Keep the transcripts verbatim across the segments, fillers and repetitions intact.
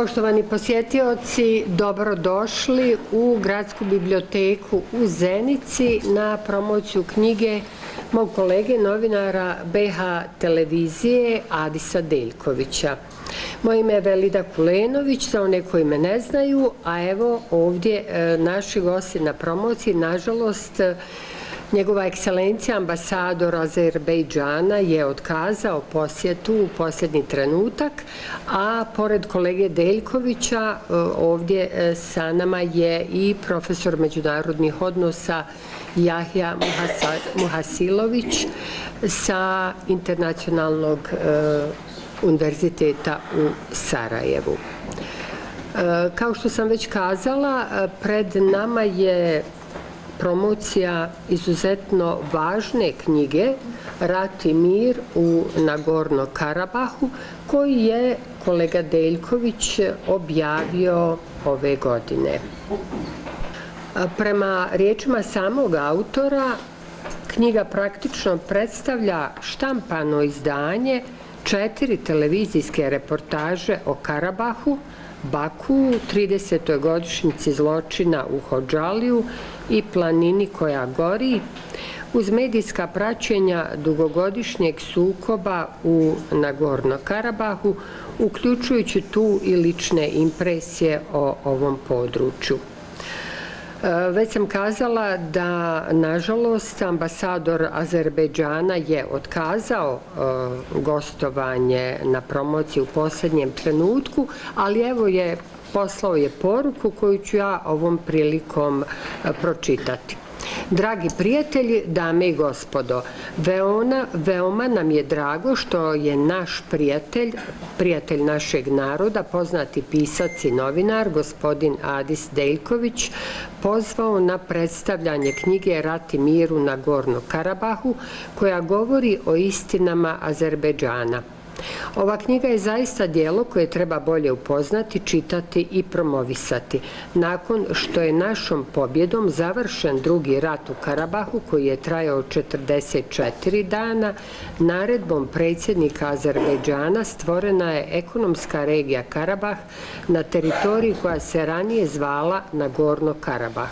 Poštovani posjetioci, dobrodošli u Gradsku biblioteku u Zenici na promociju knjige mog kolege novinara B H televizije Adisa Deljkovića. Moje ime je Velida Kulenović, za one koji me ne znaju, a evo ovdje naši gosti na promociji. Nažalost, njegova ekscelencija ambasador Azerbejdžana je otkazao posjetu u posljednji trenutak, a pored kolege Deljkovića ovdje sa nama je i profesor međunarodnih odnosa Jahja Muhasilović sa Internacionalnog univerziteta u Sarajevu. Kao što sam već kazala, pred nama je promocija izuzetno važne knjige Rat i mir u Nagorno Karabahu, koji je kolega Deljković objavio ove godine. Prema riječima samog autora, knjiga praktično predstavlja štampano izdanje četiri televizijske reportaže o Karabahu, Baku, tridesetoj godišnjici zločina u Hodžaliju i planini koja gori, uz medijska praćenja dugogodišnjeg sukoba u Nagorno Karabahu, uključujući tu i lične impresije o ovom području. Već sam kazala da, nažalost, ambasador Azerbejdžana je otkazao gostovanje na promociji u posljednjem trenutku, ali evo je poslao je poruku koju ću ja ovom prilikom pročitati. Dragi prijatelji, dame i gospodo, veoma, veoma nam je drago što je naš prijatelj, prijatelj našeg naroda, poznati pisac i novinar, gospodin Adis Deljković, pozvao na predstavljanje knjige Rat i mir u Nagorno Karabahu, koja govori o istinama Azerbejdžana. Ova knjiga je zaista djelo koje treba bolje upoznati, čitati i promovisati. Nakon što je našom pobjedom završen drugi rat u Karabahu, koji je trajao četrdeset četiri dana, naredbom predsjednika Azerbejdžana stvorena je ekonomska regija Karabah na teritoriji koja se ranije zvala Nagorno Karabah.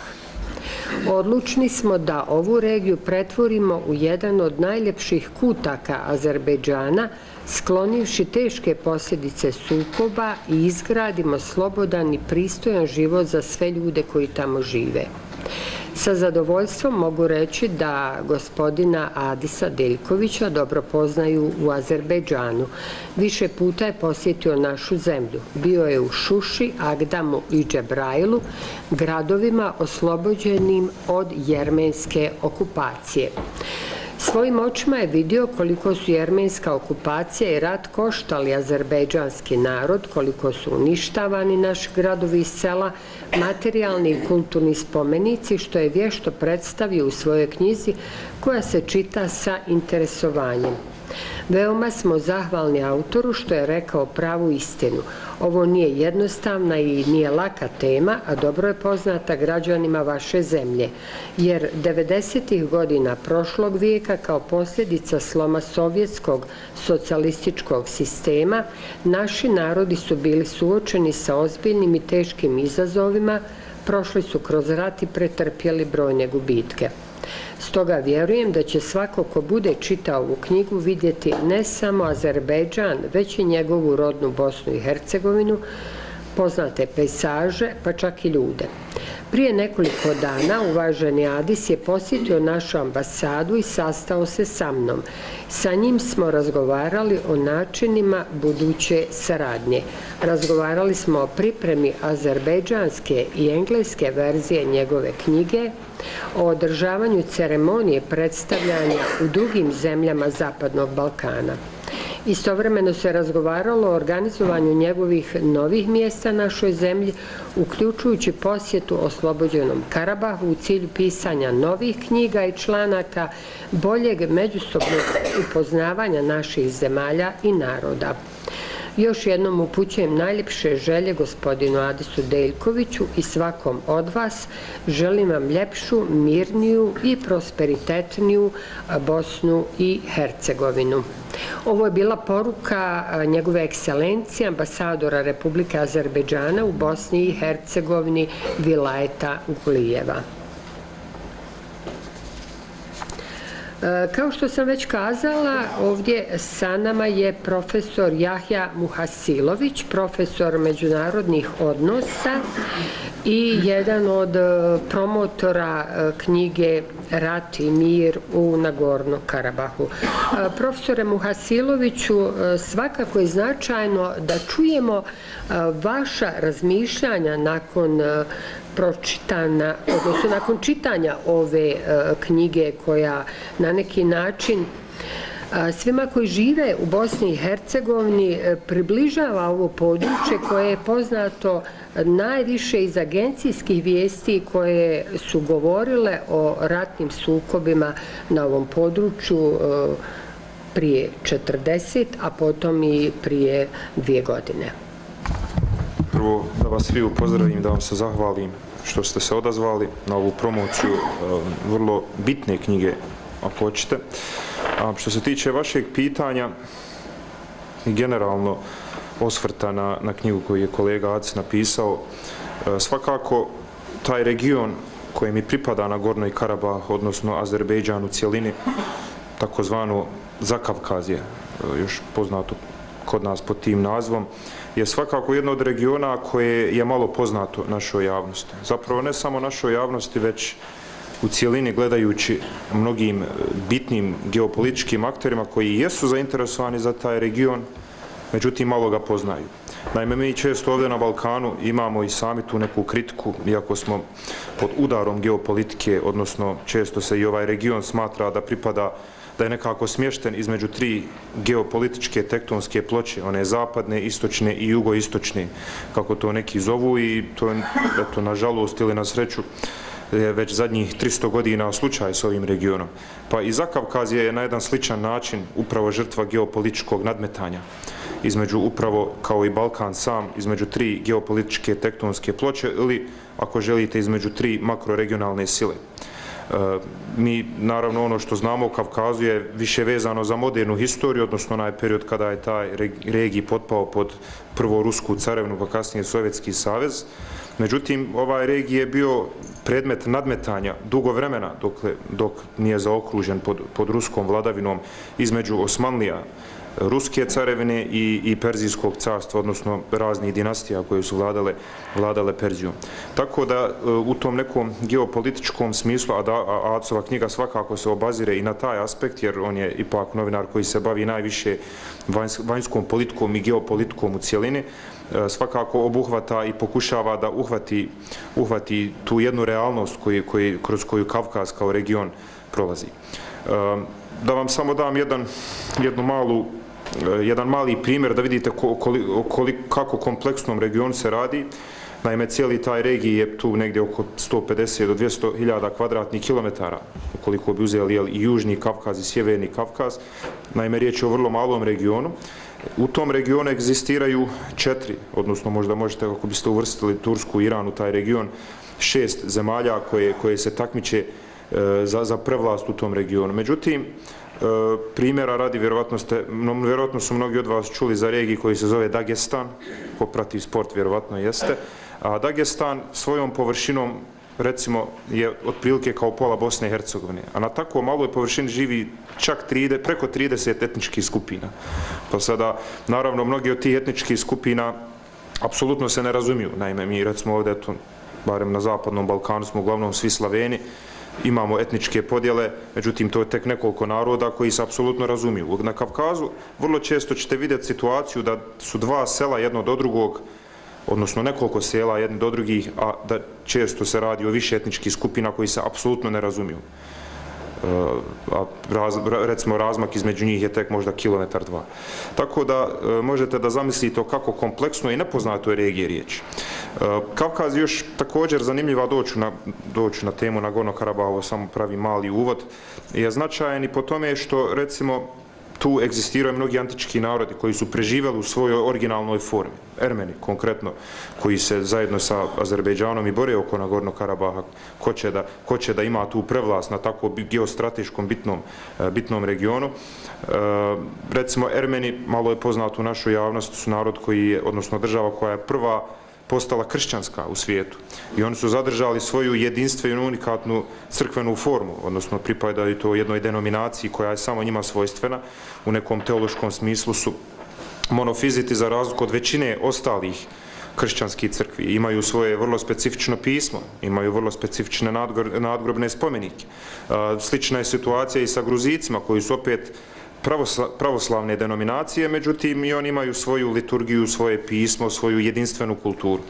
Odlučni smo da ovu regiju pretvorimo u jedan od najljepših kutaka Azerbejdžana, sklonivši teške posljedice sukoba i izgradimo slobodan i pristojan život za sve ljude koji tamo žive. Sa zadovoljstvom mogu reći da gospodina Adisa Deljkovića dobro poznaju u Azerbejdžanu. Više puta je posjetio našu zemlju. Bio je u Šuši, Agdamu i Džebrajlu, gradovima oslobođenim od jermenske okupacije. Svojim očima je vidio koliko su jermenska okupacija i rat koštali azerbejdžanski narod, koliko su uništavani naši gradovi i sela, materijalni i kulturni spomenici, što je vješto predstavio u svojoj knjizi koja se čita sa interesovanjem. Veoma smo zahvalni autoru što je rekao pravu istinu. Ovo nije jednostavna i nije laka tema, a dobro je poznata građanima vaše zemlje, jer devedesetih godina prošlog vijeka kao posljedica sloma sovjetskog socijalističkog sistema, naši narodi su bili suočeni sa ozbiljnim i teškim izazovima, prošli su kroz rat i pretrpjeli brojne gubitke. Stoga vjerujem da će svako ko bude čitao ovu knjigu vidjeti ne samo Azerbejdžan, već i njegovu rodnu Bosnu i Hercegovinu, poznate pejsaže, pa čak i ljude. Prije nekoliko dana uvaženi Adis je posjetio našu ambasadu i sastao se sa mnom. Sa njim smo razgovarali o načinima buduće saradnje. Razgovarali smo o pripremi azerbejdžanske i engleske verzije njegove knjige, o održavanju ceremonije predstavljanja u drugim zemljama Zapadnog Balkana. Istovremeno se razgovaralo o organizovanju njegovih novih mjesta našoj zemlji, uključujući posjetu oslobođenom Karabahu u cilju pisanja novih knjiga i članaka, boljeg međusobnog upoznavanja naših zemalja i naroda. Još jednom upućujem najljepše želje gospodinu Adisu Deljkoviću i svakom od vas. Želim vam ljepšu, mirniju i prosperitetniju Bosnu i Hercegovinu. Ovo je bila poruka njegove ekscelencije ambasadora Republike Azerbejdžana u Bosni i Hercegovini Vilajeta Gulijeva. Kao što sam već kazala, ovdje sa nama je profesor Jahja Muhasilović, profesor međunarodnih odnosa i jedan od promotora knjige Rat i mir u Nagorno Karabahu. Profesore Muhasiloviću, svakako je značajno da čujemo vaša razmišljanja nakon pročitana, odnosno nakon čitanja ove knjige koja na neki način svima koji žive u Bosni i Hercegovini približava ovo područje koje je poznato najviše iz agencijskih vijesti koje su govorile o ratnim sukobima na ovom području prije četrdeset, a potom i prije dvije godine. Prvo da vas svi pozdravim, da vam se zahvalim što ste se odazvali na ovu promociju vrlo bitne knjige, ako hoćete. A što se tiče vašeg pitanja i generalno osvrta na, na knjigu koju je kolega Acis napisao, svakako taj region koji mi pripada na Gornji Karabah, odnosno Azerbejdžan u cjelini, takozvano Zakavkazije, još poznato kod nas pod tim nazvom, je svakako jedno od regiona koje je malo poznato našoj javnosti. Zapravo ne samo našoj javnosti, već u cijelini gledajući mnogim bitnim geopolitičkim akterima koji jesu zainteresovani za taj region, međutim malo ga poznaju. Naime, mi često ovdje na Balkanu imamo i sami tu neku kritiku, iako smo pod udarom geopolitike, odnosno često se i ovaj region smatra da pripada, da je nekako smješten između tri geopolitičke tektonske ploče, one zapadne, istočne i jugoistočne, kako to neki zovu, i to je, eto, nažalost ili na sreću, je već zadnjih tristo godina slučaj s ovim regionom. Pa i Zakavkazije je na jedan sličan način upravo žrtva geopolitičkog nadmetanja između, upravo kao i Balkan sam, između tri geopolitičke tektonske ploče ili, ako želite, između tri makroregionalne sile. Mi, naravno, ono što znamo o Kavkazu je više vezano za modernu historiju, odnosno onaj period kada je taj regij potpao pod prvo Rusku carevnu, pa kasnije Sovjetski savez. Međutim, ovaj regij je bio predmet nadmetanja dugo vremena, dok, dok nije zaokružen pod, pod ruskom vladavinom između Osmanlija, Ruske carevine i, i Perzijskog carstva, odnosno raznih dinastija koje su vladale, vladale Perzijom. Tako da u tom nekom geopolitičkom smislu, a, da, a Acova knjiga svakako se obazire i na taj aspekt, jer on je ipak novinar koji se bavi najviše vanjskom politikom i geopolitikom u cijelini, svakako obuhvata i pokušava da uhvati, uhvati tu jednu realnost koji, koji, kroz koju Kavkaz kao region prolazi. Da vam samo dam jedan, jednu malu, jedan mali primjer da vidite koli, koli, kako kompleksnom regionu se radi. Naime, cijeli taj regij je tu negdje oko sto pedeset do dvjesto hiljada kvadratnih kilometara, ukoliko bi uzeli jel, i Južni Kavkaz i Sjeverni Kavkaz. Naime, riječ je o vrlo malom regionu. U tom regionu egzistiraju četiri, odnosno možda možete, ako biste uvrstili Tursku i Iran u taj region, šest zemalja koje, koje se takmiče Za, za prevlast u tom regionu. Međutim, primjera radi, vjerovatno, ste, vjerovatno su mnogi od vas čuli za regiju koji se zove Dagestan, ko prati sport vjerovatno jeste, a Dagestan svojom površinom, recimo, je otprilike kao pola Bosne i Hercegovine, a na tako maloj površini živi čak trideset, preko trideset etničkih skupina. Pa sada, naravno, mnogi od tih etničkih skupina apsolutno se ne razumiju. Naime, mi recimo ovdje, eto, barem na Zapadnom Balkanu smo uglavnom svi Slaveni, imamo etničke podjele, međutim to je tek nekoliko naroda koji se apsolutno razumiju. Na Kavkazu vrlo često ćete vidjeti situaciju da su dva sela jedno do drugog, odnosno nekoliko sela jedno do drugih, a da često se radi o više etničkih skupina koji se apsolutno ne razumiju. A raz, recimo razmak između njih je tek možda kilometar dva. Tako da možete da zamislite o kako kompleksno i nepoznatoj regiji riječ. Kavkaz još također zanimljiva, doću na, doću na temu Nagorno Karabaha, ovo samo pravi mali uvod, je značajan i po tome što recimo tu egzistiraju mnogi antički narodi koji su preživjeli u svojoj originalnoj formi. Ermeni, konkretno, koji se zajedno sa Azerbejdžanom i bore oko Nagornog Karabaha, ko će da, ko će da ima tu prevlast na tako geostrateškom bitnom, bitnom regionu. E, recimo, Ermeni, malo je poznato u našoj javnosti, su narod koji je, odnosno država koja je prva postala kršćanska u svijetu. I oni su zadržali svoju jedinstvenu, unikatnu crkvenu formu, odnosno pripadaju to jednoj denominaciji koja je samo njima svojstvena. U nekom teološkom smislu su monofiziti za razliku od većine ostalih kršćanskih crkvi. Imaju svoje vrlo specifično pismo, imaju vrlo specifične nadgrobne spomenike. Slična je situacija i sa Gruzicima, koji su opet pravoslavne denominacije, međutim i oni imaju svoju liturgiju, svoje pismo, svoju jedinstvenu kulturu.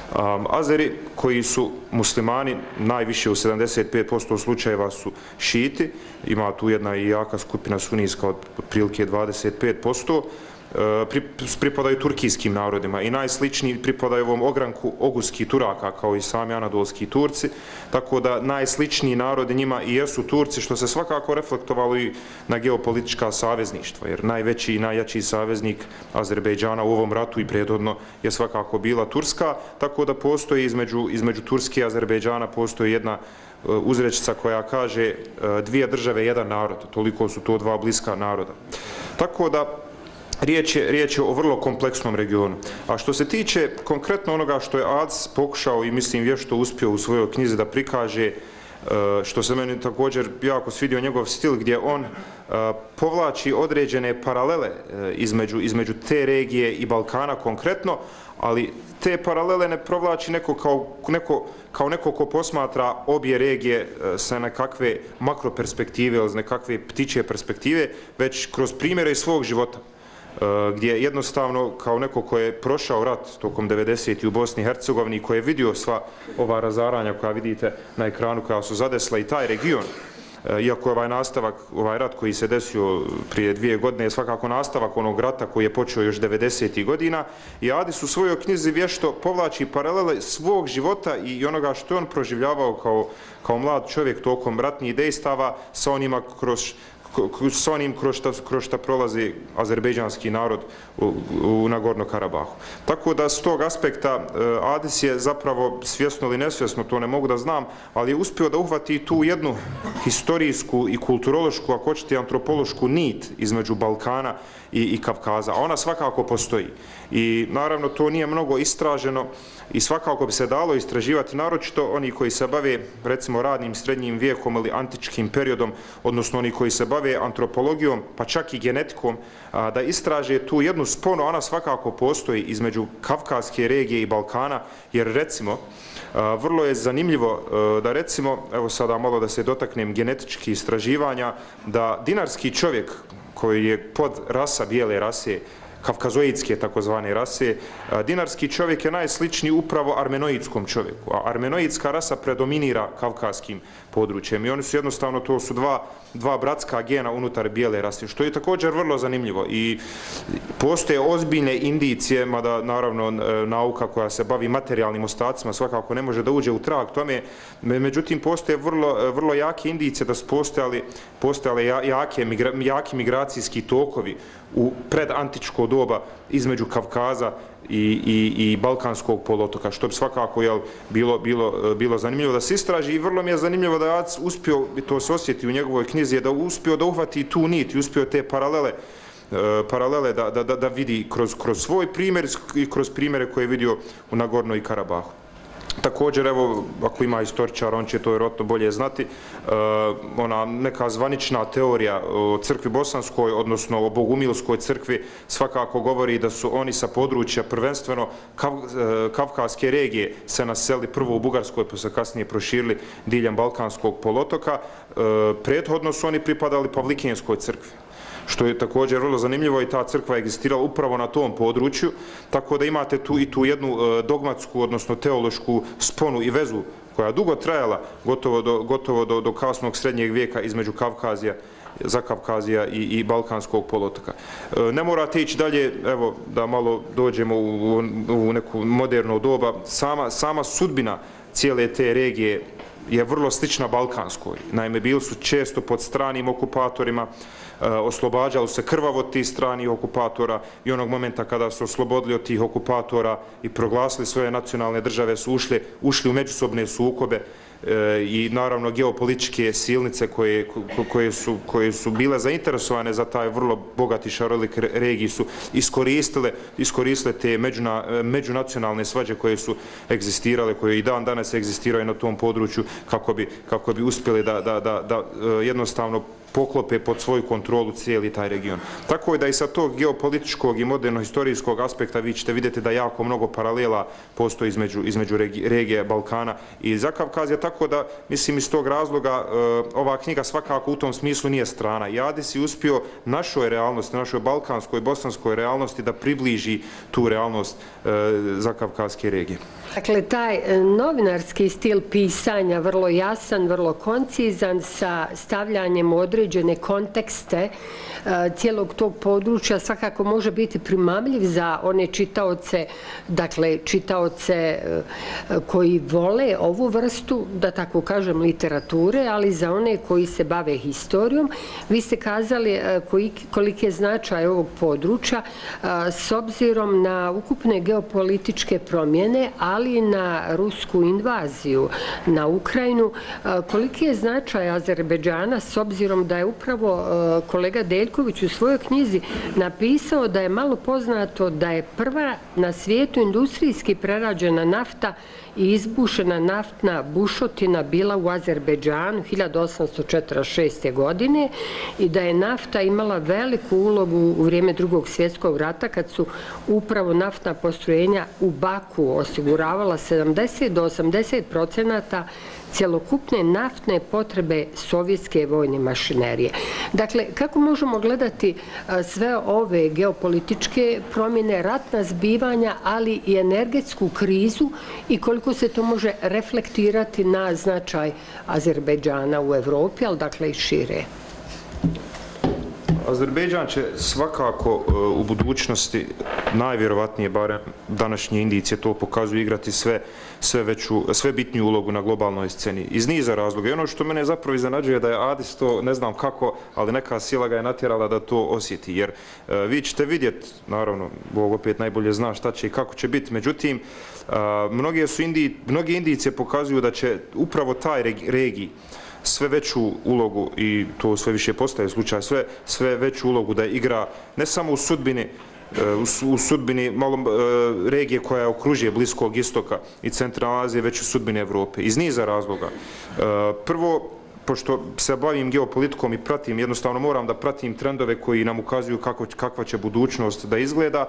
Azeri, koji su muslimani, najviše u sedamdeset pet posto slučajeva su šiti, ima tu jedna i jaka skupina sunijska od prilike dvadeset pet posto, pripadaju turkijskim narodima i najsličniji pripadaju ovom ogranku oguskih Turaka, kao i sami anadolski Turci, tako da najsličniji narodi njima i jesu Turci, što se svakako reflektovalo i na geopolitička savezništva, jer najveći i najjači saveznik Azerbejdžana u ovom ratu i prethodno je svakako bila Turska, tako da postoji između, između Turske i Azerbejdžana postoji jedna uzrečica koja kaže dvije države, jedan narod, toliko su to dva bliska naroda. Tako da Riječ je, riječ je o vrlo kompleksnom regionu. A što se tiče konkretno onoga što je Adis pokušao i mislim vješto uspio u svojoj knjizi da prikaže, što se meni također jako svidio njegov stil, gdje on povlači određene paralele između, između te regije i Balkana konkretno, ali te paralele ne provlači neko kao neko, kao neko ko posmatra obje regije sa nekakve makroperspektive ili nekakve ptičje perspektive, već kroz primjere iz svog života, gdje jednostavno kao neko ko je prošao rat tokom devedesetih u Bosni i Hercegovini, koji je vidio sva ova razaranja koja vidite na ekranu, koja su zadesla i taj region, iako je ovaj nastavak, ovaj rat koji se desio prije dvije godine je svakako nastavak onog rata koji je počeo još devedesetih godina, i Adis u svojoj knjizi vješto povlači paralele svog života i onoga što je on proživljavao kao, kao mlad čovjek tokom ratnih dejstava sa onima kroz s onim kroz šta, kroz šta prolazi azerbejdžanski narod u, u Nagorno Karabahu. Tako da s tog aspekta Adis je zapravo, svjesno ili nesvjesno, to ne mogu da znam, ali je uspio da uhvati tu jednu historijsku i kulturološku, ako hoćete antropološku nit između Balkana i, i Kavkaza. Ona svakako postoji. I naravno to nije mnogo istraženo i svakako bi se dalo istraživati, naročito oni koji se bave recimo radnim srednjim vijekom ili antičkim periodom, odnosno oni koji se bave antropologijom, pa čak i genetikom, a, da istraže tu jednu sponu, ona svakako postoji između Kavkazske regije i Balkana, jer recimo a, vrlo je zanimljivo a, da recimo, evo sada malo da se dotaknem genetičkih istraživanja, da dinarski čovjek koji je pod rasa bijele rase, kavkazoidske takozvane rase, dinarski čovjek je najsličniji upravo armenoidskom čovjeku, a armenoidska rasa predominira kavkazskim područjem i oni su jednostavno, to su dva, dva bratska gena unutar bijele rase, što je također vrlo zanimljivo i postoje ozbiljne indicije, mada naravno nauka koja se bavi materijalnim ostacima svakako ne može da uđe u trag tome, međutim postoje vrlo, vrlo jake indicije da su postojali, postojale jake, migra, jaki migracijski tokovi u predantičko doba između Kavkaza i, i, i Balkanskog poluotoka, što bi svakako jel, bilo, bilo, bilo zanimljivo da se istraži i vrlo mi je zanimljivo da je uspio, to se osjeti u njegovoj knjizi, je da uspio da uhvati tu nit i uspio te paralele, paralele da, da, da vidi kroz, kroz svoj primjer i kroz primjere koje je vidio u Nagorno i Karabahu. Također, evo, ako ima istoričar, on će to vjerojatno bolje znati, ona neka zvanična teorija o crkvi bosanskoj, odnosno o bogumilskoj crkvi, svakako govori da su oni sa područja prvenstveno Kavkazske regije se naseli prvo u Bugarskoj, pa se kasnije proširili diljem Balkanskog poluotoka. Prethodno su oni pripadali Pavlikinskoj crkvi, što je također vrlo zanimljivo, i ta crkva je egzistirala upravo na tom području, tako da imate tu i tu jednu dogmatsku, odnosno teološku sponu i vezu koja je dugo trajala, gotovo do, gotovo do, do kasnog srednjeg vijeka između Kavkazija, Zakavkazija i, i Balkanskog poluotoka. Ne morate ići dalje, evo da malo dođemo u, u neku moderno doba, sama, sama sudbina cijele te regije je vrlo slična balkanskoj. Naime, bili su često pod stranim okupatorima, oslobađali se krvavo tih stranih okupatora i onog momenta kada su oslobodili od tih okupatora i proglasili svoje nacionalne države su ušli, ušli u međusobne sukobe i naravno geopolitičke silnice koje, koje, su, koje su bile zainteresovane za taj vrlo bogati šarolik regiji su iskoristile, iskoristile te međuna, međunacionalne svađe koje su egzistirale, koje i dan danas egzistiraju na tom području kako bi, kako bi uspjeli da, da, da, da jednostavno poklope pod svoju kontrolu cijeli taj region. Tako je da i sa tog geopolitičkog i moderno-historijskog aspekta vi ćete vidjeti da jako mnogo paralela postoji između, između regije Balkana i Zakavkazija, tako da mislim iz tog razloga ova knjiga svakako u tom smislu nije strana. I Adis je uspio našoj realnosti, našoj balkanskoj i bosanskoj realnosti da približi tu realnost Zakavkazijske regije. Dakle, taj novinarski stil pisanja, vrlo jasan, vrlo koncizan, sa stavljanjem u određene kontekste cijelog tog područja, svakako može biti primamljiv za one čitaoce, dakle, čitaoce koji vole ovu vrstu, da tako kažem, literature, ali za one koji se bave historijom. Vi ste kazali koliki je značaj ovog područja s obzirom na ukupne geopolitičke promjene, ali ali i na rusku invaziju na Ukrajinu. Koliki je značaj Azerbejdžana s obzirom da je upravo kolega Deljković u svojoj knjizi napisao da je malo poznato da je prva na svijetu industrijski prerađena nafta i izbušena naftna bušotina bila u Azerbejdžanu hiljadu osamsto četrdeset šeste. godine i da je nafta imala veliku ulogu u vrijeme Drugog svjetskog rata kad su upravo naftna postrojenja u Baku osiguravala sedamdeset do osamdeset procenata cjelokupne naftne potrebe sovjetske vojne mašinerije. Dakle, kako možemo gledati sve ove geopolitičke promjene, ratna zbivanja, ali i energetsku krizu i koliko se to može reflektirati na značaj Azerbejdžana u Evropi, ali dakle i šire? Azerbejdžan će svakako u budućnosti, najvjerovatnije, barem današnje indicije to pokazuju, igrati sve, sve, veću, sve bitniju ulogu na globalnoj sceni. Iz niza razloga. I ono što mene zapravo iznenađuje da je Adis to, ne znam kako, ali neka sila ga je natjerala da to osjeti. Jer uh, vi ćete vidjeti, naravno, Bog opet najbolje zna šta će i kako će biti, međutim, uh, mnoge, su Indiji, mnoge indicije pokazuju da će upravo taj regiji sve veću ulogu, i to sve više postaje slučaj, sve, sve veću ulogu da igra ne samo u sudbini, u, u sudbini malo regije koja okružuje Bliskog istoka i Centralne Azije, već u sudbini Evrope. Iz niza razloga. Prvo, pošto se bavim geopolitikom i pratim, jednostavno moram da pratim trendove koji nam ukazuju kako, kakva će budućnost da izgleda.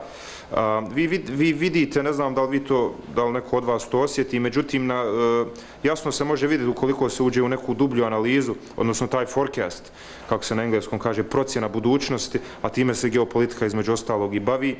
Vi, vi vidite, ne znam da li vi to, da li neko od vas to osjeti, međutim, na, jasno se može vidjeti ukoliko se uđe u neku dublju analizu, odnosno taj forecast, kako se na engleskom kaže, procjena budućnosti, a time se geopolitika između ostalog i bavi.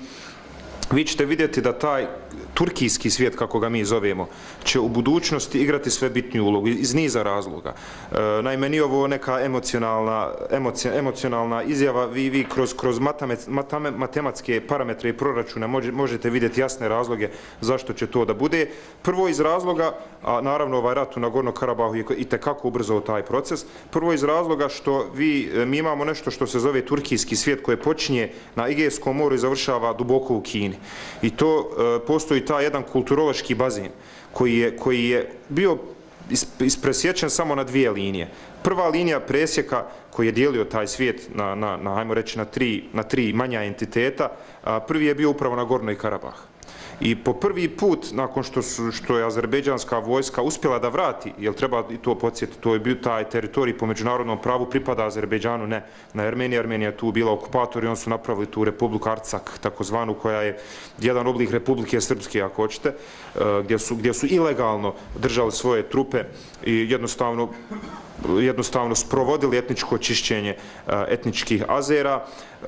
Vi ćete vidjeti da taj turkijski svijet, kako ga mi zovemo, će u budućnosti igrati sve bitniju ulogu iz niza razloga. E, naime, nije ovo neka emocionalna, emocija, emocionalna izjava, vi, vi kroz, kroz matemac, matematske parametre i proračune možete vidjeti jasne razloge zašto će to da bude. Prvo iz razloga, a naravno ovaj rat u Nagorno Karabahu je i tekako ubrzao taj proces, prvo iz razloga što vi, mi imamo nešto što se zove turkijski svijet koje počinje na Egejskom moru i završava duboko u Kini. I to e, postoji taj jedan kulturološki bazen koji je, koji je bio ispresječen samo na dvije linije. Prva linija presjeka koji je dijelio taj svijet na, na, na ajmo reći, na tri, na tri manja entiteta, a prvi je bio upravo Nagorno Karabah. I po prvi put, nakon što, su, što je azerbejdžanska vojska uspjela da vrati, jer treba i to podsjetiti, to je bio taj teritorij po međunarodnom pravu, pripada Azerbejdžanu, ne na Armeniji. Armenija je tu bila okupator i on su napravili tu Republiku Arcak, takozvanu, koja je jedan oblik Republike Srpske, ako hoćete, gdje su, gdje su ilegalno držali svoje trupe i jednostavno, jednostavno sprovodili etničko čišćenje etničkih Azera.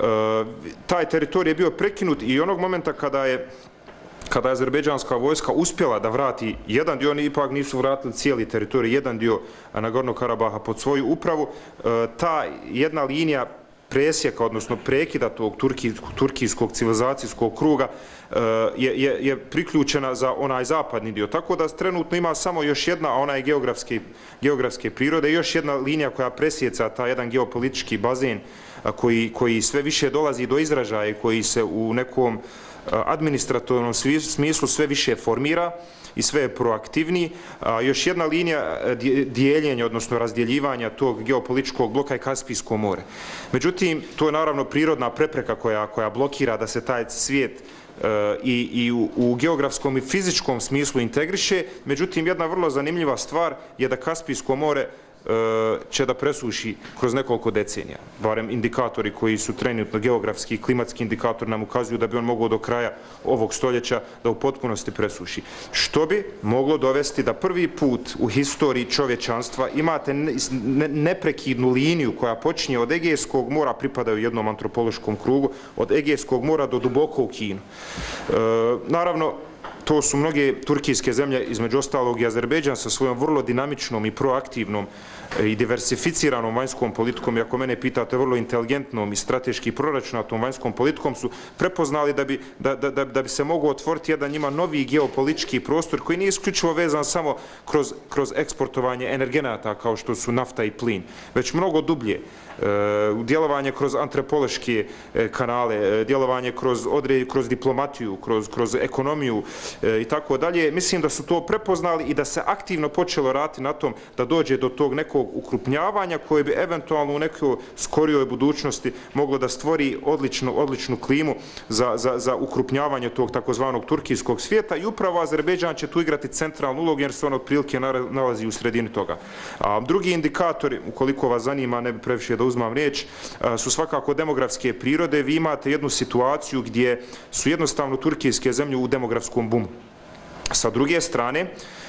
Taj teritorij je bio prekinut i onog momenta kada je kada je azerbejdžanska vojska uspjela da vrati jedan dio, oni ipak nisu vratili cijeli teritorij, jedan dio Nagorno Karabaha pod svoju upravu, ta jedna linija presjeka, odnosno prekida tog turkijskog civilizacijskog kruga je, je, je priključena za onaj zapadni dio. Tako da trenutno ima samo još jedna, a ona je geografske, geografske prirode, još jedna linija koja presjeca taj jedan geopolitički bazen koji, koji sve više dolazi do izražaja i koji se u nekom administrativnom smislu sve više formira i sve je proaktivniji. Još jedna linija dijeljenja, odnosno razdjeljivanja tog geopolitičkog bloka je Kaspijsko more. Međutim, to je naravno prirodna prepreka koja, koja blokira da se taj svijet i, i u, u geografskom i fizičkom smislu integriše. Međutim, jedna vrlo zanimljiva stvar je da Kaspijsko more će da presuši kroz nekoliko decenija. Barem indikatori koji su trenutno geografski i klimatski indikatori nam ukazuju da bi on mogao do kraja ovog stoljeća da u potpunosti presuši. Što bi moglo dovesti da prvi put u historiji čovječanstva imate neprekidnu liniju koja počinje od Egejskog mora, pripadaju jednom antropološkom krugu, od Egejskog mora do duboko u Kinu. E, naravno, to su mnoge turkijske zemlje, između ostalog i Azerbejdžan sa svojom vrlo dinamičnom i proaktivnom i diversificiranom vanjskom politikom, i ako mene pitate vrlo inteligentnom i strateški proračunatom vanjskom politikom, su prepoznali da bi, da, da, da bi se mogu otvoriti jedan njima novi geopolitički prostor koji nije isključivo vezan samo kroz, kroz eksportovanje energenata kao što su nafta i plin, već mnogo dublje. Djelovanje kroz antropološke kanale, djelovanje kroz, odre, kroz diplomatiju, kroz, kroz ekonomiju i tako dalje. Mislim da su to prepoznali i da se aktivno počelo raditi na tom da dođe do tog nekog ukrupnjavanja koje bi eventualno u nekoj skorijoj budućnosti moglo da stvori odličnu, odličnu klimu za, za, za ukrupnjavanje tog takozvanog turkijskog svijeta, i upravo Azerbejdžan će tu igrati centralnu ulogu jer se on otprilike nalazi u sredini toga. A drugi indikatori, ukoliko vas zanima, ne bi previše da uzmam riječ, su svakako demografske prirode. Vi imate jednu situaciju gdje su jednostavno turkijske zemlje u demografskom bumu. Sa druge strane,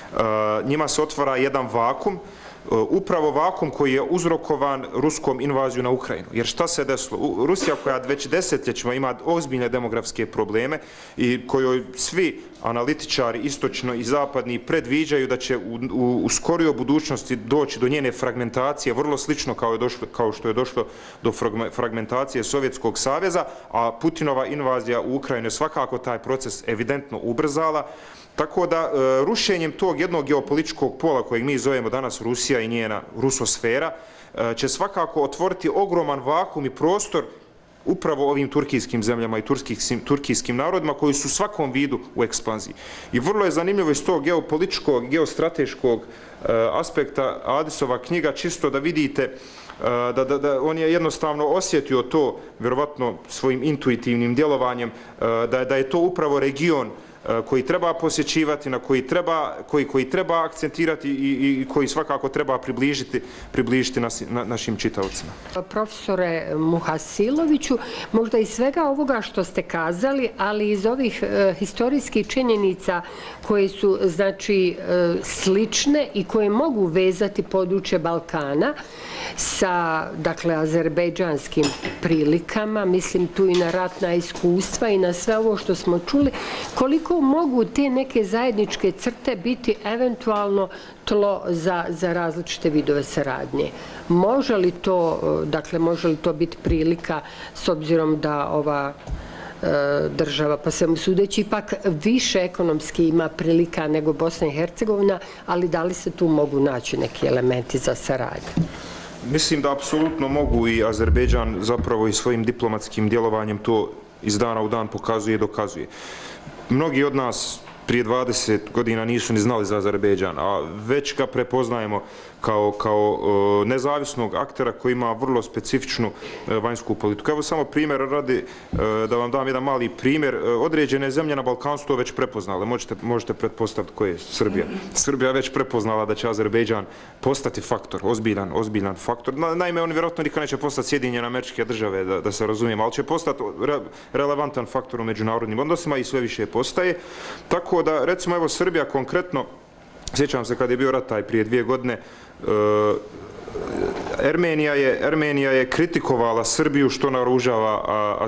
njima se otvara jedan vakum, upravo vakum koji je uzrokovan ruskom invazijom na Ukrajinu. Jer šta se desilo? Rusija, koja već desetljećima ima ozbiljne demografske probleme i kojoj svi analitičari istočno i zapadni predviđaju da će u, u, u skorijoj budućnosti doći do njene fragmentacije, vrlo slično kao, je došlo, kao što je došlo do fragmentacije Sovjetskog saveza, a Putinova invazija u Ukrajinu je svakako taj proces evidentno ubrzala. Tako da, rušenjem tog jednog geopolitičkog pola kojeg mi zovemo danas Rusija i njena rusosfera, će svakako otvoriti ogroman vakum i prostor upravo ovim turkijskim zemljama i turkijskim, turkijskim narodima koji su u svakom vidu u ekspanziji. I vrlo je zanimljivo iz tog geopolitičkog, geostrateškog aspekta Adisova knjiga, čisto da vidite Da, da, da on je jednostavno osjetio to, vjerovatno svojim intuitivnim djelovanjem, da, da je to upravo region koji treba posjećivati, na koji treba, koji, koji treba akcentirati i, i koji svakako treba približiti, približiti nas, na, našim čitaocima. Profesore Muhasiloviću, možda iz svega ovoga što ste kazali, ali iz ovih e, historijskih činjenica koje su, znači, e, slične i koje mogu vezati područje Balkana sa, dakle, azerbejdžanskim prilikama, mislim tu i na ratna iskustva i na sve ovo što smo čuli, koliko mogu te neke zajedničke crte biti eventualno tlo za, za različite vidove saradnje? Može li to, dakle, može li to biti prilika s obzirom da ova e, država, pa svemu sudeći, ipak više ekonomski ima prilika nego Bosna i Hercegovina, ali da li se tu mogu naći neki elementi za saradnju? Mislim da apsolutno mogu, i Azerbejdžan zapravo i svojim diplomatskim djelovanjem to iz dana u dan pokazuje i dokazuje. Mnogi od nas prije dvadeset godina nisu ni znali za Azerbejdžan, a već ga prepoznajemo kao, kao nezavisnog aktera koji ima vrlo specifičnu vanjsku politiku. Evo samo primjer radi, da vam dam jedan mali primjer. Određene zemlje na Balkanu su to već prepoznale. Možete, možete pretpostaviti koje je Srbija. Srbija već prepoznala da će Azerbejdžan postati faktor, ozbiljan, ozbiljan faktor. Naime, oni vjerojatno nikad neće postati Sjedinjene Američke Države, da, da se razumijemo, ali će postati re, relevantan faktor u međunarodnim odnosima i sve više postaje. Tako da, recimo, evo Srbija konkretno, sjećam se kad je bio rat taj prije dvije godine, Ermenija je, Ermenija je kritikovala Srbiju što naoružava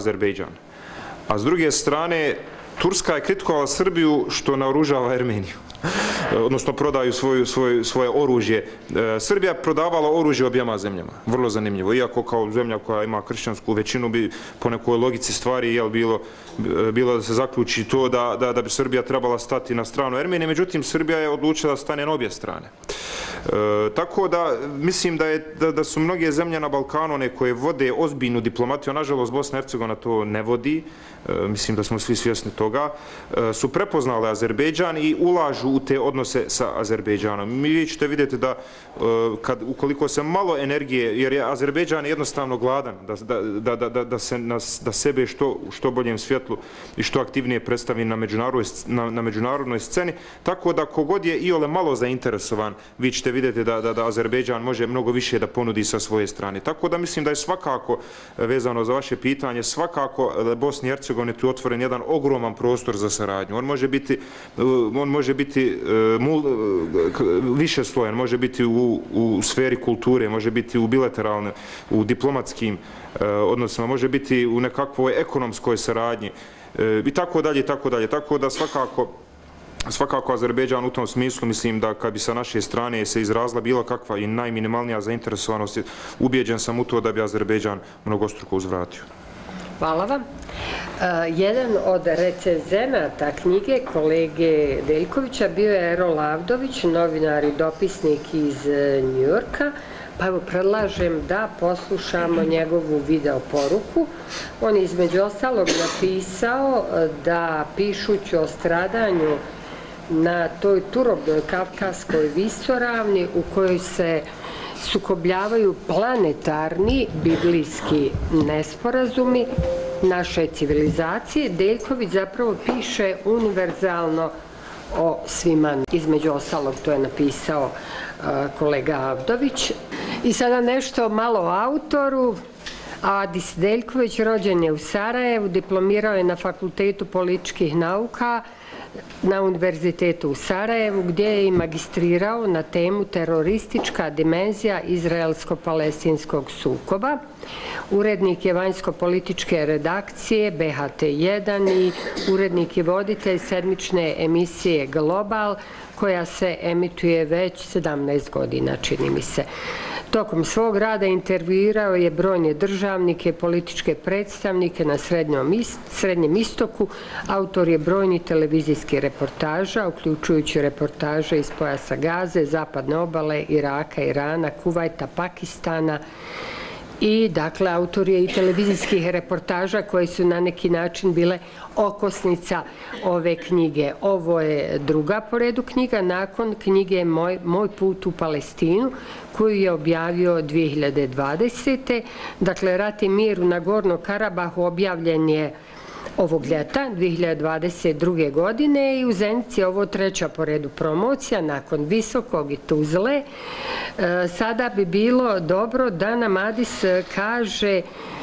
Azerbejdžan. A s druge strane, Turska je kritikovala Srbiju što naoružava Ermeniju. odnosno prodaju svoju, svoje, svoje oružje. Srbija prodavala oružje objema zemljama, vrlo zanimljivo, iako kao zemlja koja ima kršćansku većinu bi po nekoj logici stvari jel, bilo, bilo da se zaključi to da, da, da bi Srbija trebala stati na stranu Armenije, međutim Srbija je odlučila da stane na obje strane. E, tako da mislim da, je, da, da su mnoge zemlje na Balkanu one koje vode ozbiljnu diplomatiju, nažalost Bosna i Hercegovina to ne vodi, e, mislim da smo svi svjesni toga, e, su prepoznale Azerbejdžan i ulažu u te odnose sa Azerbejdžanom. Mi ćete vidjeti da e, kad, ukoliko se malo energije, jer je Azerbejdžan jednostavno gladan, da, da, da, da, da se na, da sebe što, što boljem svjetlu i što aktivnije predstavi na međunarodnoj, na, na međunarodnoj sceni, tako da kogod je iole malo zainteresovan, vi ćete vidjeti da, da, da Azerbejdžan može mnogo više da ponudi sa svoje strane. Tako da mislim da je svakako, vezano za vaše pitanje, svakako Bosni i Hercegovini tu otvoren jedan ogroman prostor za saradnju. On može biti, on može biti mul, više slojen, može biti u, u sferi kulture, može biti u bilateralnim, u diplomatskim odnosima, može biti u nekakvoj ekonomskoj saradnji i tako dalje, i tako dalje. Tako da svakako Svakako Azerbejdžan u tom smislu, mislim da kad bi sa naše strane se izrazila bilo kakva i najminimalnija zainteresovanost, ubijeđen sam u to da bi Azerbejdžan mnogostruko uzvratio. Hvala vam. Jedan od recenzenata knjige kolege Veljkovića bio je Erol Lavdović, novinar i dopisnik iz Njujorka. Pa evo, predlažem da poslušamo njegovu video poruku. On je između ostalog napisao da pišući o stradanju na toj turobnoj Kavkaskoj visoravni u kojoj se sukobljavaju planetarni biblijski nesporazumi naše civilizacije, Veljković zapravo piše univerzalno o svima. Između ostalog to je napisao kolega Avdović. I sada nešto malo o autoru. Adis Veljković rođen je u Sarajevu, diplomirao je na Fakultetu političkih nauka na Univerzitetu u Sarajevu, gdje je i magistrirao na temu teroristička dimenzija izraelsko-palestinskog sukoba. Urednik je vanjsko-političke redakcije B H T jedan i urednik i voditelj sedmične emisije Global, koja se emituje već sedamnaest godina, čini mi se. Tokom svog rada intervjuirao je brojne državnike, političke predstavnike na Srednjem istoku, autor je brojnih televizijskih reportaža, uključujući reportaže iz pojasa Gaze, Zapadne obale, Iraka, Irana, Kuvajta, Pakistana. I, dakle, autor je i televizijskih reportaža koje su na neki način bile okosnica ove knjige. Ovo je druga po redu knjiga nakon knjige Moj, Moj put u Palestinu, koju je objavio dvije hiljade dvadesete. Dakle, Rat i mir u Nagornom Karabahu objavljen je ovog ljeta, dvije hiljade dvadeset druge. godine i u Zenici je ovo treća po redu promocija nakon Visokog i Tuzle. E, sada bi bilo dobro da nam Adis kaže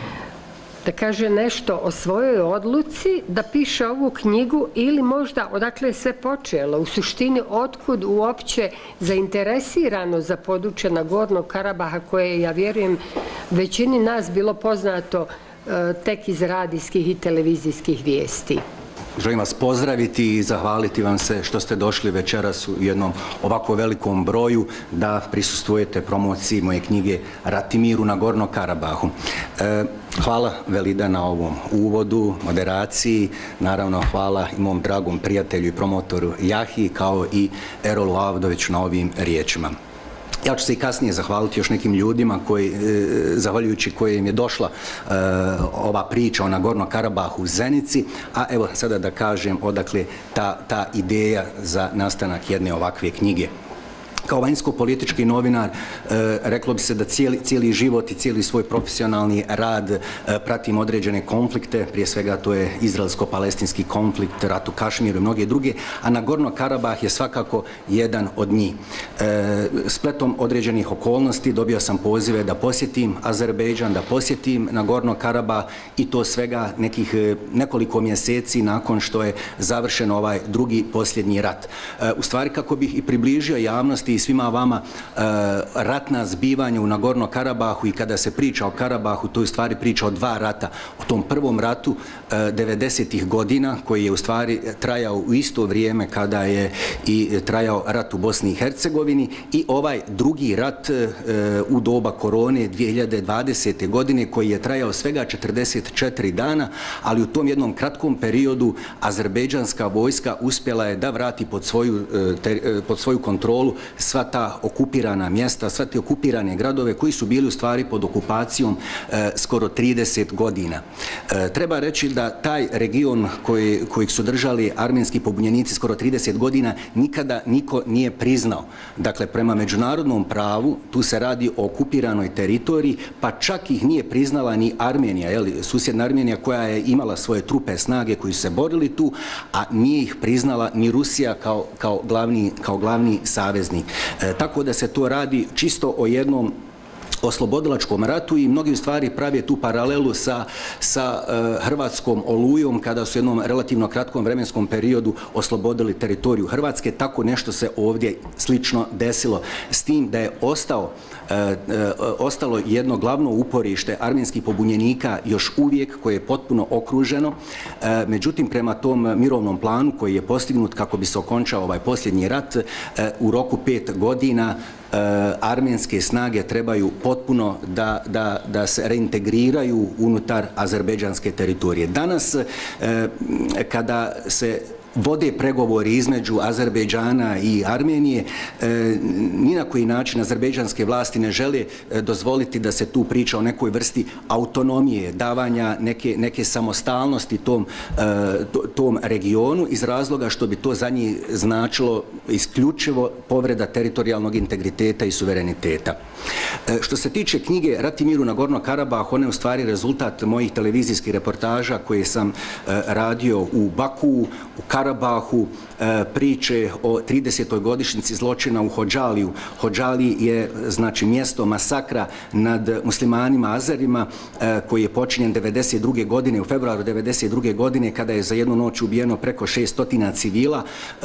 da kaže nešto o svojoj odluci, da piše ovu knjigu ili možda odakle je sve počelo. U suštini, otkud uopće zainteresirano za područje Nagornog Karabaha, koje, ja vjerujem, većini nas bilo poznato tek iz radijskih i televizijskih vijesti. Želim vas pozdraviti i zahvaliti vam se što ste došli večeras u jednom ovako velikom broju da prisustvujete promociji moje knjige Rat i mir u Nagornom Karabahu. E, hvala Velida na ovom uvodu, moderaciji. Naravno, hvala i mom dragom prijatelju i promotoru Jahi, kao i Erolu Avdoviću na ovim riječima. Ja ću se i kasnije zahvaliti još nekim ljudima koji, zahvaljujući kojim je došla ova priča o Nagornom Karabahu u Zenici, a evo sada da kažem odakle ta, ta ideja za nastanak jedne ovakve knjige. Kao vanjsko-politički novinar, reklo bi se da cijeli, cijeli život i cijeli svoj profesionalni rad pratim određene konflikte, prije svega to je izraelsko-palestinski konflikt, rat u Kašmiru i mnoge druge, a Nagorno Karabah je svakako jedan od njih. Spletom određenih okolnosti dobio sam pozive da posjetim Azerbejdžan, da posjetim Nagorno Karabah i to svega nekih nekoliko mjeseci nakon što je završen ovaj drugi posljednji rat. U stvari, kako bih i približio javnosti i svima vama ratna zbivanja u Nagorno Karabahu, i kada se priča o Karabahu, to je u stvari priča o dva rata. O tom prvom ratu devedesetih godina, koji je u stvari trajao u isto vrijeme kada je i trajao rat u Bosni i Hercegovini, i ovaj drugi rat u doba korone dvije hiljade dvadesete. godine, koji je trajao svega četrdeset četiri dana, ali u tom jednom kratkom periodu azerbejdžanska vojska uspjela je da vrati pod svoju, pod svoju kontrolu sva ta okupirana mjesta, sva te okupirane gradove koji su bili u stvari pod okupacijom skoro trideset godina. Treba reći da taj region koji, kojeg su držali armenski pobunjenici skoro trideset godina nikada niko nije priznao. Dakle, prema međunarodnom pravu tu se radi o okupiranoj teritoriji, pa čak ih nije priznala ni Armenija, jel, susjedna Armenija koja je imala svoje trupe, snage koji su se borili tu, a nije ih priznala ni Rusija kao, kao, glavni, kao glavni saveznik. E, tako da se to radi čisto o jednom oslobodilačkom ratu, i mnogi u stvari prave tu paralelu sa, sa uh, Hrvatskom olujom, kada su u jednom relativno kratkom vremenskom periodu oslobodili teritoriju Hrvatske. Tako nešto se ovdje slično desilo, s tim da je ostao, uh, uh, ostalo jedno glavno uporište armenskih pobunjenika još uvijek, koje je potpuno okruženo. Uh, međutim, prema tom mirovnom planu koji je postignut kako bi se okončao ovaj posljednji rat, uh, u roku pet godina armenske snage trebaju potpuno da, da, da se reintegriraju unutar azerbejdžanske teritorije. Danas, kada se vode pregovori između Azerbejdžana i Armenije, ni na koji način azerbejdžanske vlasti ne žele dozvoliti da se tu priča o nekoj vrsti autonomije, davanja neke, neke samostalnosti tom, tom regionu, iz razloga što bi to za njih značilo isključivo povreda teritorijalnog integriteta i suvereniteta. Što se tiče knjige Rat i mir u Nagorno Karabahu, ona je u stvari rezultat mojih televizijskih reportaža koje sam radio u Baku, u Karabahu, priče o tridesetoj godišnjici zločina u Hodžaliju. Hodžali je, znači, mjesto masakra nad muslimanima Azerima, koji je počinjen devedeset druge godine, u februaru devedeset druge godine, kada je za jednu noć ubijeno preko šesto civila.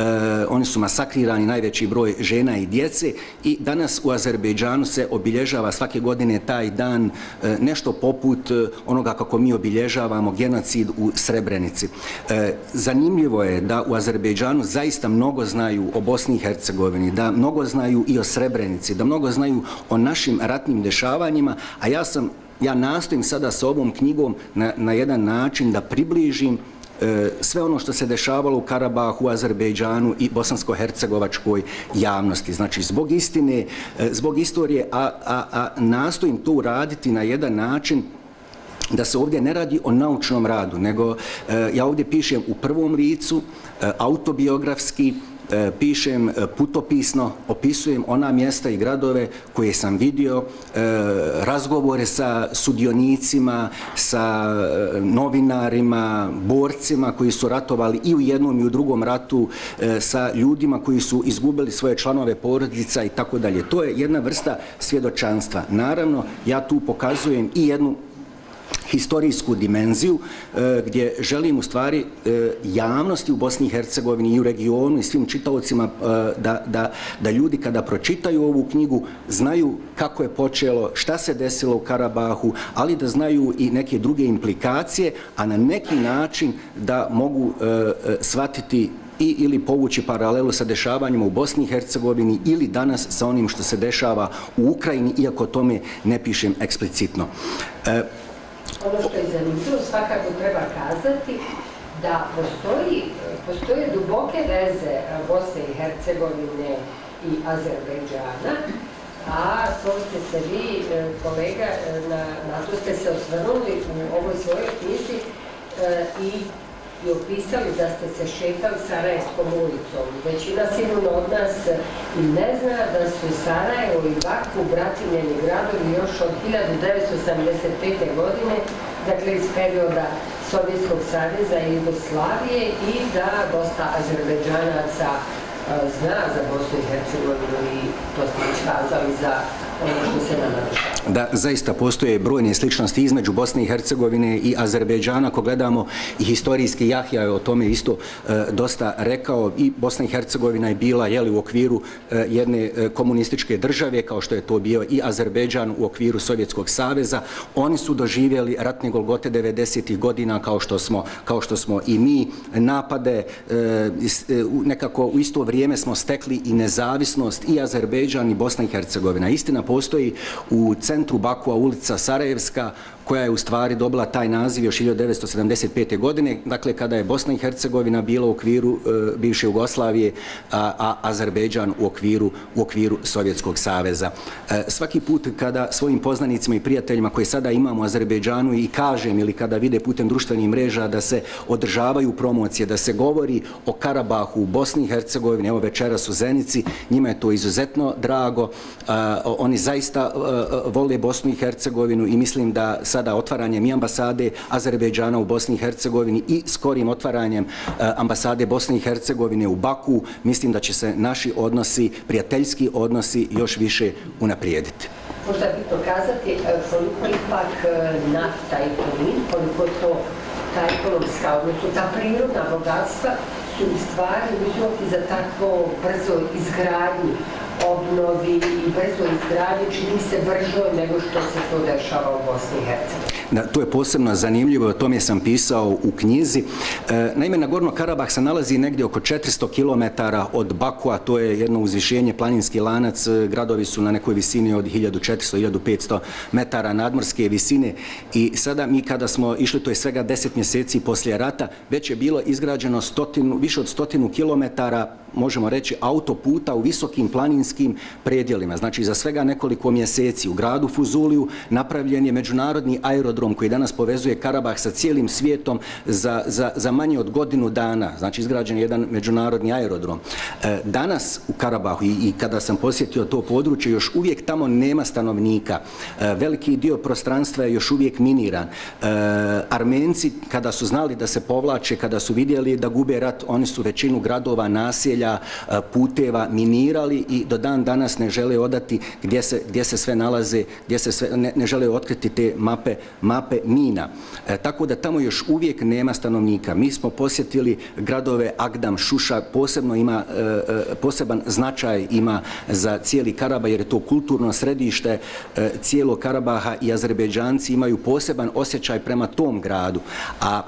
Oni su masakrirani, najveći broj žena i djece, i danas u Azerbejdžanu se obilježava svake godine taj dan nešto poput onoga kako mi obilježavamo genocid u Srebrenici. Zanimljivo je da u Azerbejdžanu zaista mnogo znaju o Bosni i Hercegovini, da mnogo znaju i o Srebrenici, da mnogo znaju o našim ratnim dešavanjima, a ja sam, ja nastojim sada sa ovom knjigom na, na jedan način da približim e, sve ono što se dešavalo u Karabahu, Azerbejdžanu i bosansko-hercegovačkoj javnosti. Znači, zbog istine, e, zbog istorije, a, a, a nastojim to uraditi na jedan način da se ovdje ne radi o naučnom radu, nego e, ja ovdje pišem u prvom licu, e, autobiografski, e, pišem e, putopisno, opisujem ona mjesta i gradove koje sam vidio, e, razgovore sa sudionicima, sa e, novinarima, borcima koji su ratovali i u jednom i u drugom ratu, e, sa ljudima koji su izgubili svoje članove porodica i tako dalje. To je jedna vrsta svjedočanstva. Naravno, ja tu pokazujem i jednu historijsku dimenziju, e, gdje želim u stvari e, javnosti u Bosni i Hercegovini i u regionu i svim čitaocima e, da, da, da ljudi kada pročitaju ovu knjigu znaju kako je počelo, šta se desilo u Karabahu, ali da znaju i neke druge implikacije, a na neki način da mogu e, e, shvatiti i ili povući paralelu sa dešavanjima u Bosni i Hercegovini ili danas sa onim što se dešava u Ukrajini, iako tome ne pišem eksplicitno. E, Ono što je zanimljivo, svakako treba kazati da postoji, postoje duboke veze Bosne i Hercegovine i Azerbejdžana, a to ste se vi, kolega, na, na to ste se osvrnuli u ovoj svojoj knjizi i, i opisali da ste se šetali Sarajevskom ulicom. Većina sigurno od nas i ne zna da su Sarajevo i Baku bratimljeni gradovi još od hiljadu devetsto osamdeset pete. godine, dakle iz perioda Sovjetskog saveza i Jugoslavije, i da dosta Azerbejdžanaca zna za Bosnu i Hercegovinu, i to ste već kazali za ono što se nama dešava. Da, zaista postoje brojne sličnosti između Bosne i Hercegovine i Azerbejdžana. Ako gledamo i historijski, Jahja je o tome isto e, dosta rekao, i Bosna i Hercegovina je bila jeli, u okviru e, jedne e, komunističke države, kao što je to bio i Azerbejdžan u okviru Sovjetskog saveza. Oni su doživjeli ratne golgote devedesetih godina, kao što smo, kao što smo i mi, napade, e, nekako u isto vrijeme smo stekli i nezavisnost, i Azerbejdžan i Bosna i Hercegovina. Istina, postoji u centru Bakua ulica Sarajevska, koja je u stvari dobila taj naziv još hiljadu devetsto sedamdeset pete. godine, dakle kada je Bosna i Hercegovina bila u okviru e, bivše Jugoslavije, a, a Azerbejdžan u okviru, u okviru Sovjetskog saveza. E, svaki put kada svojim poznanicima i prijateljima koje sada imamo u Azerbejdžanu i kažem, ili kada vide putem društvenih mreža da se održavaju promocije, da se govori o Karabahu u Bosni i Hercegovini, evo večeras u Zenici, njima je to izuzetno drago. E, oni zaista e, vole Bosnu i Hercegovinu i mislim da sada otvaranjem i ambasade Azerbejdžana u Bosni i Hercegovini i skorim otvaranjem ambasade Bosne i Hercegovine u Baku, mislim da će se naši odnosi, prijateljski odnosi, još više unaprijediti. Možda je bitno kazati koliko ipak nafta i plin, koliko to ta ekonomska, odnosno ta prirodna bogatstva su u stvari uzroki za takvo brzo izgradnji, obnovi i brzo izgradnji, čini se brže nego što se to dešava u Bosni i Hercegovini. Da, to je posebno zanimljivo, o tome sam pisao u knjizi. E, naime, Nagorno Karabah se nalazi negdje oko četiristo kilometara od Bakua, to je jedno uzvišenje, planinski lanac, gradovi su na nekoj visini od hiljadu četiristo do hiljadu petsto metara nadmorske visine, i sada mi kada smo išli, to je svega deset mjeseci poslije rata, već je bilo izgrađeno stotinu, više od stotinu kilometara, možemo reći, autoputa u visokim planinskim predjelima. Znači, za svega nekoliko mjeseci u gradu Fuzuliju napravljen je međunarodni aerodrom koji danas povezuje Karabah sa cijelim svijetom za, za, za manje od godinu dana. Znači, izgrađen je jedan međunarodni aerodrom. E, danas u Karabahu, i, i kada sam posjetio to područje, još uvijek tamo nema stanovnika. E, veliki dio prostranstva je još uvijek miniran. E, Armenci, kada su znali da se povlače, kada su vidjeli da gube rat, oni su većinu gradova, naselja, puteva minirali i do dan danas ne žele odati gdje se, gdje se sve nalaze, gdje se sve, ne, ne žele otkriti te mape, mape mina. E, tako da tamo još uvijek nema stanovnika. Mi smo posjetili gradove Agdam, Šuša, posebno ima, e, poseban značaj ima za cijeli Karabah, jer je to kulturno središte e, cijelog Karabaha, i Azerbejdžanci imaju poseban osjećaj prema tom gradu. A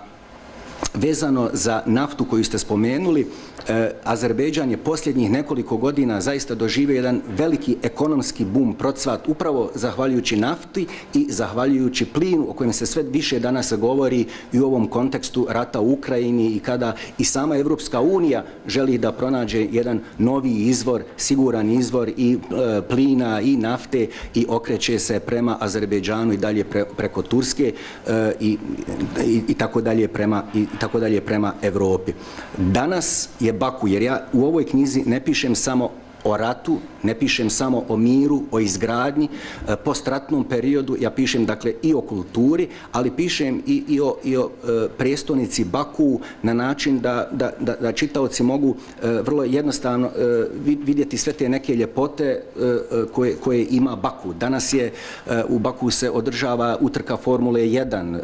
vezano za naftu koju ste spomenuli, e, Azerbejdžan je posljednjih nekoliko godina zaista doživio jedan veliki ekonomski bum, procvat, upravo zahvaljujući nafti i zahvaljujući plinu, o kojem se sve više danas govori i u ovom kontekstu rata u Ukrajini, i kada i sama Evropska unija želi da pronađe jedan novi izvor, siguran izvor i e, plina i nafte, i okreće se prema Azerbejdžanu i dalje pre, preko Turske e, i, i, i tako dalje prema i tako dalje prema Evropi. Danas je Baku, jer ja u ovoj knjizi ne pišem samo o ratu, ne pišem samo o miru, o izgradnji, postratnom periodu, ja pišem dakle i o kulturi, ali pišem i, i o, i o e, prijestolnici Baku na način da, da, da, da čitaoci mogu e, vrlo jednostavno e, vidjeti sve te neke ljepote e, koje, koje ima Baku. Danas je e, u Baku se održava utrka Formule jedan, e,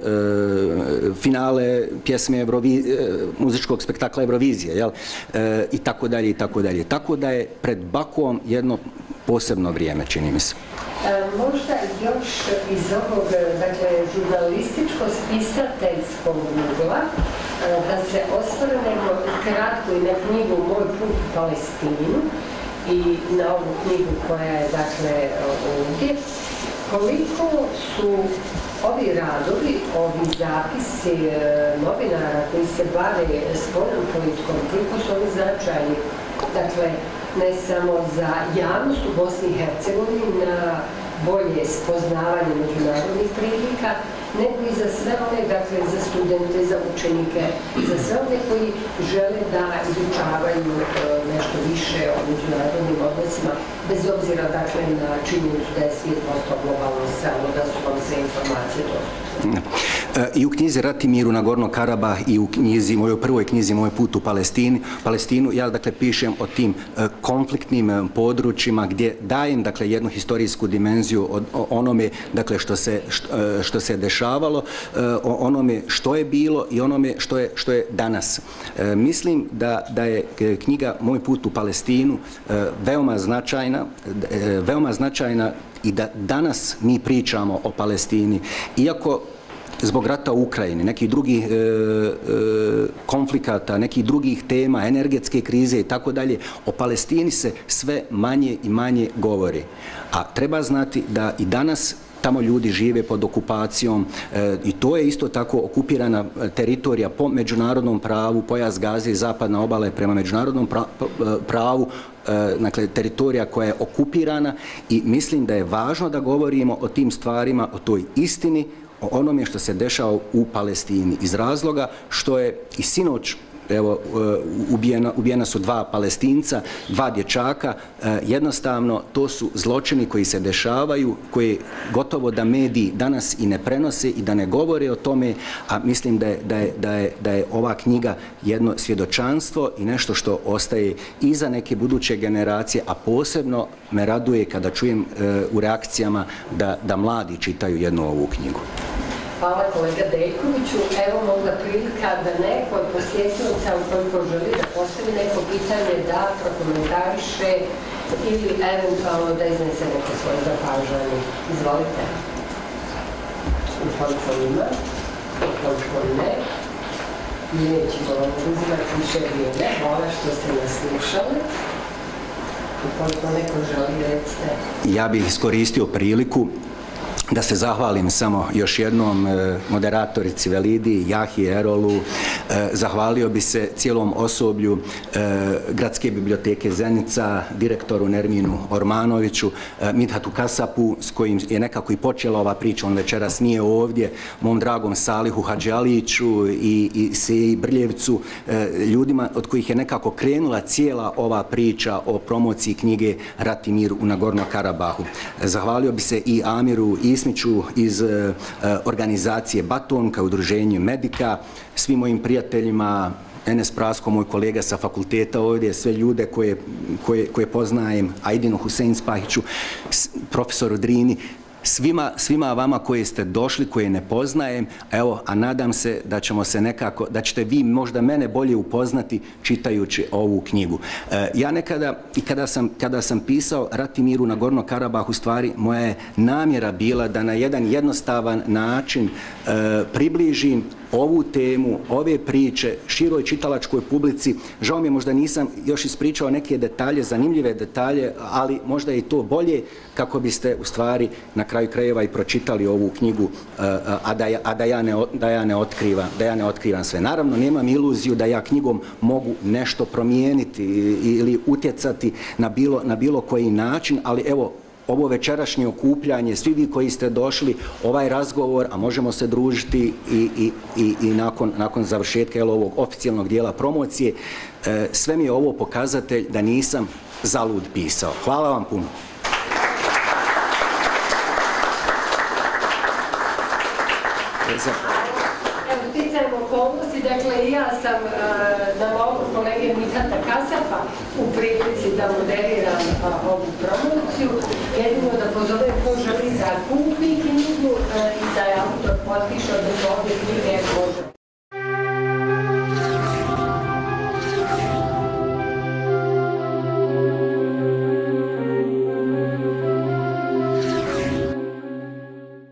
finale pjesme Eurovi, e, muzičkog spektakla Eurovizije, jel? E, i tako dalje, i tako dalje. Tako da je pred Bakuom jedno posebno vrijeme, čini mi se. E, možda još iz ovog, dakle, žurnalističko-spisateljskog ugla, e, da se osvrnemo kratko i na knjigu Moj put u Palestinu i na ovu knjigu koja je, dakle, ovdje. Koliko su ovi radovi, ovi zapisi e, novinara koji se bave spoljnom politikom, koliko su oni značajni, dakle, ne samo za javnost u Bosni i Hercegovini na bolje spoznavanje međunarodnih prilika, nego i za sve one, dakle, za studente, za učenike, za sve one koji žele da izučavaju nešto više o međunarodnim odnosima, bez obzira, dakle, na činjenicu da je svijet postao globalno samo, da su vam sve informacije dostupne. I u knjizi Rat i mir u Nagorno Karabah i u knjizi, mojoj prvoj knjizi Moj put u Palestini, Palestinu, ja dakle pišem o tim konfliktnim područjima gdje dajem dakle jednu historijsku dimenziju o onome dakle što se, što se dešavalo, o onome što je bilo i onome što je, što je danas. Mislim da, da je knjiga Moj put u Palestinu veoma značajna, veoma značajna i da danas mi pričamo o Palestini, iako zbog rata u Ukrajini, nekih drugih e, e, konflikata, nekih drugih tema, energetske krize i tako dalje, o Palestini se sve manje i manje govori. A treba znati da i danas tamo ljudi žive pod okupacijom e, i to je isto tako okupirana teritorija po međunarodnom pravu, pojas Gaze i zapadna obala je prema međunarodnom pra, pravu, e, dakle teritorija koja je okupirana i mislim da je važno da govorimo o tim stvarima, o toj istini, o onome što se dešava u Palestini iz razloga što je i sinoć, evo, ubijena, ubijena su dva Palestinca, dva dječaka, jednostavno to su zločini koji se dešavaju, koje gotovo da mediji danas i ne prenose i da ne govore o tome, a mislim da je, da je, da je, da je ova knjiga jedno svjedočanstvo i nešto što ostaje i za neke buduće generacije, a posebno me raduje kada čujem u reakcijama da, da mladi čitaju jednu ovu knjigu. Hvala kolega Dejkoviću. Evo možda prilika da neko od posjetioca ukoliko želi da postavi neko pitanje, da prokomentariše ili eventualno da iznese neko svoje zapažanje. Izvolite. Ukoliko ima, ukoliko ne, mi nećemo vam uzimati više vrijeme. Hvala što ste nas slušali. Ukoliko neko želi, recite. Ja bih iskoristio priliku da se zahvalim samo još jednom moderatorici Velidi, Jahi Erolu, zahvalio bi se cijelom osoblju Gradske biblioteke Zenica, direktoru Nerminu Ormanoviću, Midhatu Kasapu s kojim je nekako i počela ova priča, on večeras nije ovdje, mom dragom Salihu Hadžialiću i, i Seji Brljevcu, ljudima od kojih je nekako krenula cijela ova priča o promociji knjige Rat i mir u Nagorno Karabahu. Zahvalio bi se i Amiru Ismiću iz uh, organizacije Baton kao udruženje Medika, svim mojim prijateljima, Enes Prasko, moj kolega sa fakulteta ovdje, sve ljude koje, koje, koje poznajem, Ajdinu Husein Spahiću, profesoru Drini, Svima, svima vama koji ste došli, koje ne poznajem, evo, a nadam se da ćemo se nekako, da ćete vi možda mene bolje upoznati čitajući ovu knjigu. E, ja nekada, i kada sam, kada sam pisao Rat i mir u Nagorno Karabahu, stvari, moja je namjera bila da na jedan jednostavan način e, približim ovu temu, ove priče široj čitalačkoj publici. Žao mi je, možda nisam još ispričao neke detalje, zanimljive detalje, ali možda je i to bolje kako biste u stvari na kraju krajeva i pročitali ovu knjigu, a da ja, a da ja, ne, da ja, ne, otkrivam, da ja ne otkrivam sve. Naravno, nemam iluziju da ja knjigom mogu nešto promijeniti ili utjecati na bilo, na bilo koji način, ali evo, ovo večerašnje okupljanje, svi vi koji ste došli, ovaj razgovor, a možemo se družiti i, i, i, i nakon, nakon završetka jel, ovog oficijalnog dijela promocije, e, sve mi je ovo pokazatelj da nisam zalud pisao. Hvala vam puno. Evo, sticajem okolnosti, dakle, ja sam na mogu kolege Midhata Kasapa u prilici da moderiram ovu promociju. Jedino da pozovem ko želi da kupi knjigu i da je autor potpiše, odnosno ovdje knjige može